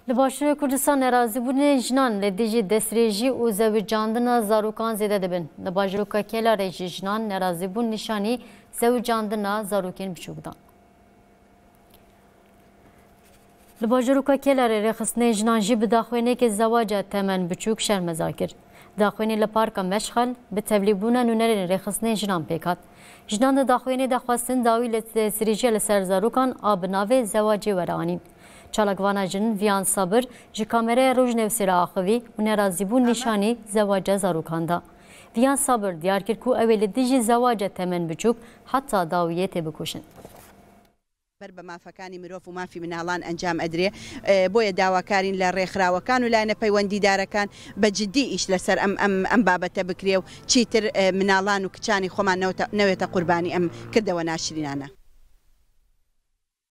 Li başûrê Kurdistan Nerazîbûnê jinan li dijî destdirêjî û zewicandina zarokan zêde dibin. Li bajarokê Kelarê jî jinan nerazîbûn nişanî zewicandina zarokên biçûk dan. Li bajarokê Kelarê rêxistinên jinan jî bi daxuyaniyekê zewaca temen biçûk şermezar kir. Daxuyanî li parka Meşxel bi tevlîbûna nûnerên rêxistinên jinan pêk hat. Jinan di daxuyanî de xwestin dawî li destdirêjî li ser zarokan a bi navê zewacê were anîn. Çalakvana Jinan Viyan Sabir ji kameraya rojnevsêra axivî û nerazîbûn nîşanî zewaca zarokan da. Viyan Sabir diyar kir ku ew ê li dijî zewaca temen biçûk heta dawiyê tê bikuşin. بەر بە مافەکانی مرۆڤ و مافی مناڵان ئەنجام ئەدرێ بۆیە داواکارین لە ڕێکخراوەکان و لایەنە پەیوەندیدارەکان بە جددی ئیش لەسەر ئەم بابەتە بکرێ و چیتر مناڵان و کچانی خۆمان نەوێتە قوربانی ئەم کردەوە ناشرینانە.